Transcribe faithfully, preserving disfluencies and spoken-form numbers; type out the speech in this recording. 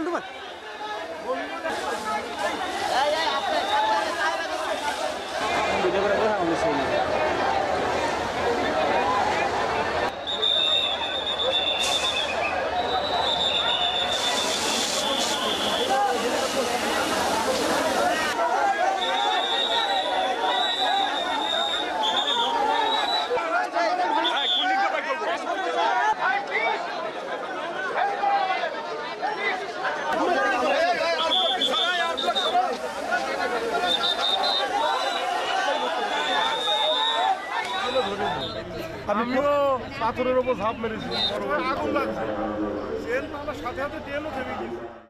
ঢুকান video করে দেখা আমাদের সেই আমিও পাথরের উপর ঝাঁপ মেরেছি আগুন লাগছে সাথে সাথে ট্রেনও থেমে গেছে।